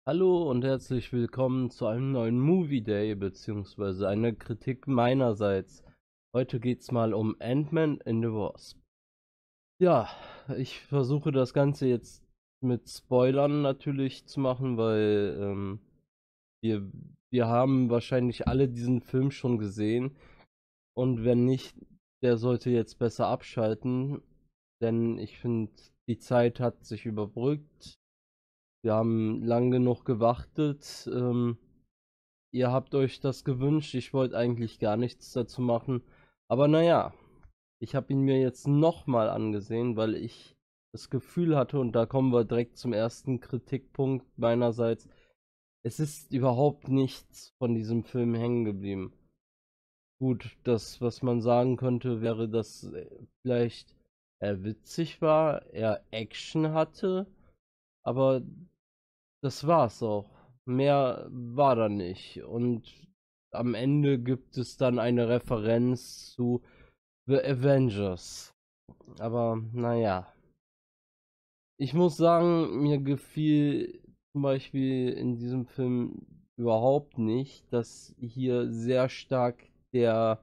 Hallo und herzlich willkommen zu einem neuen Movie Day beziehungsweise einer Kritik meinerseits. Heute geht's mal um Ant-Man and the Wasp. Ja, ich versuche das Ganze jetzt mit Spoilern natürlich zu machen, weil wir, wir haben wahrscheinlich alle diesen Film schon gesehen und wenn nicht, der sollte jetzt besser abschalten, denn ich finde, die Zeit hat sich überbrückt. Wir haben lang genug gewartet. Ihr habt euch das gewünscht. Ich wollte eigentlich gar nichts dazu machen. Aber naja, ich habe ihn mir jetzt nochmal angesehen, weil ich das Gefühl hatte, und da kommen wir direkt zum ersten Kritikpunkt meinerseits, es ist überhaupt nichts von diesem Film hängen geblieben. Gut, das, was man sagen könnte, wäre, dass vielleicht er witzig war, er Action hatte, aber das war's auch. Mehr war da nicht. Und am Ende gibt es dann eine Referenz zu The Avengers. Aber naja. Ich muss sagen, mir gefiel zum Beispiel in diesem Film überhaupt nicht, dass hier sehr stark der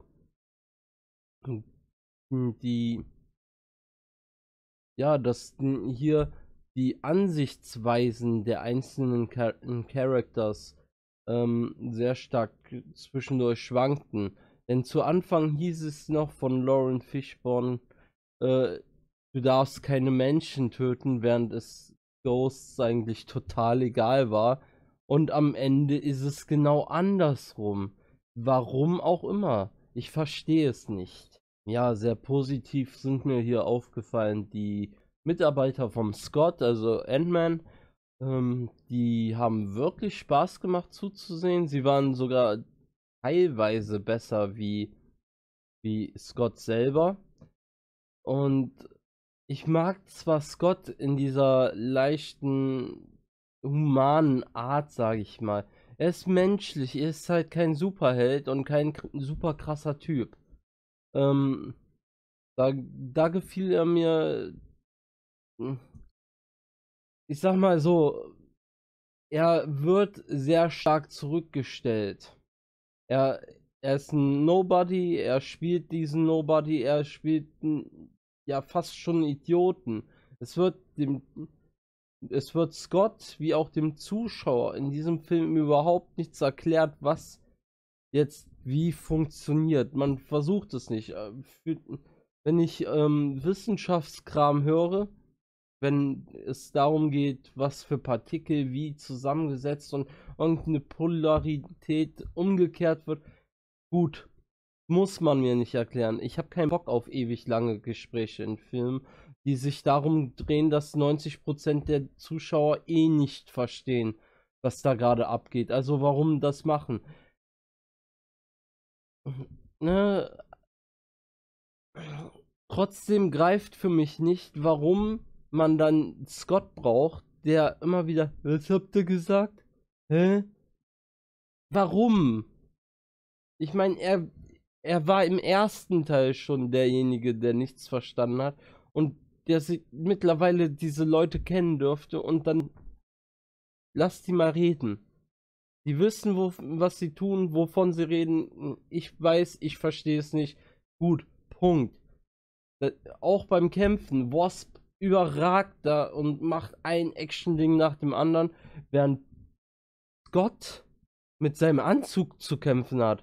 die dass hier die Ansichtsweisen der einzelnen Characters sehr stark zwischendurch schwankten. Denn zu Anfang hieß es noch von Lauren Fishburne, du darfst keine Menschen töten, während es Ghosts eigentlich total egal war. Und am Ende ist es genau andersrum. Warum auch immer. Ich verstehe es nicht. Ja, sehr positiv sind mir hier aufgefallen die Mitarbeiter vom Scott, also Ant-Man. Die haben wirklich Spaß gemacht zuzusehen. Sie waren sogar teilweise besser wie Scott selber. Und ich mag zwar Scott in dieser leichten, humanen Art, sage ich mal. Er ist menschlich, er ist halt kein Superheld und kein super krasser Typ. Ähm, da gefiel er mir, hm, ich sag mal so, er wird sehr stark zurückgestellt. Er, er ist ein Nobody, er spielt diesen Nobody, er spielt ja fast schon einen Idioten. Es wird dem, es wird Scott wie auch dem Zuschauer in diesem Film überhaupt nichts erklärt, was jetzt wie funktioniert. Man versucht es nicht. Wenn ich Wissenschaftskram höre, wenn es darum geht, was für Partikel wie zusammengesetzt und irgendeine Polarität umgekehrt wird, gut, muss man mir nicht erklären. Ich habe keinen Bock auf ewig lange Gespräche in Filmen, die sich darum drehen, dass 90% der Zuschauer eh nicht verstehen, was da gerade abgeht. Also warum das machen? Ne? Trotzdem greift für mich nicht, warum man dann Scott braucht, der immer wieder, was habt ihr gesagt? Hä? Warum? Ich meine, er war im ersten Teil schon derjenige, der nichts verstanden hat und der sich mittlerweile diese Leute kennen dürfte und dann lass die mal reden. Die wissen, was sie tun, wovon sie reden. Ich weiß, ich verstehe es nicht. Gut, Punkt. Auch beim Kämpfen, Wasp überragt da und macht ein Action-Ding nach dem anderen, während Scott mit seinem Anzug zu kämpfen hat.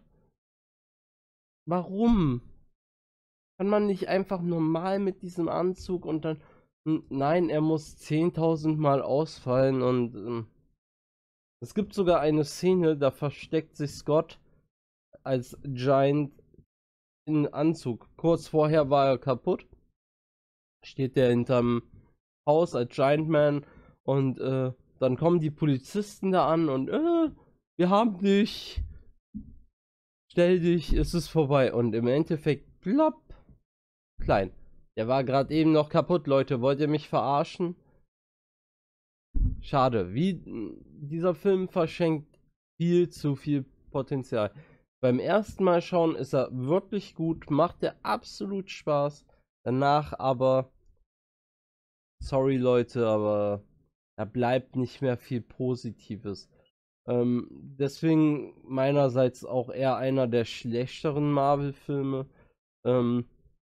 Warum? Kann man nicht einfach normal mit diesem Anzug und dann. Nein, er muss 10.000 Mal ausfallen und. Es gibt sogar eine Szene, da versteckt sich Scott als Giant in Anzug. Kurz vorher war er kaputt. Steht der hinterm Haus als Giant Man und dann kommen die Polizisten da an und wir haben dich. Stell dich, es ist vorbei. Und im Endeffekt, plopp, klein. Der war gerade eben noch kaputt, Leute. Wollt ihr mich verarschen? Schade. Wie dieser Film verschenkt viel zu viel Potenzial. Beim ersten Mal schauen ist er wirklich gut, macht er absolut Spaß. Danach aber, sorry Leute, aber Da bleibt nicht mehr viel Positives. Deswegen meinerseits auch eher einer der schlechteren Marvel-Filme. Ähm,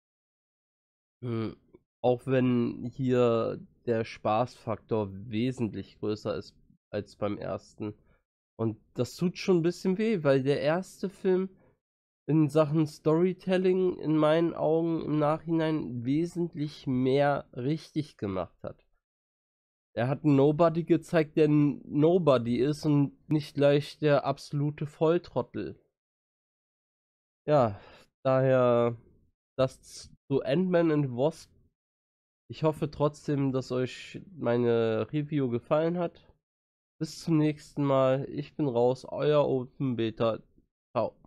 Auch wenn hier der Spaßfaktor wesentlich größer ist als beim ersten. Und das tut schon ein bisschen weh, weil der erste Film in Sachen Storytelling in meinen Augen im Nachhinein wesentlich mehr richtig gemacht hat. Er hat einen Nobody gezeigt, der ein Nobody ist und nicht gleich der absolute Volltrottel. Ja, daher das zu Ant-Man and Wasp. Ich hoffe trotzdem, dass euch meine Review gefallen hat. Bis zum nächsten Mal. Ich bin raus, euer Open Beta. Ciao.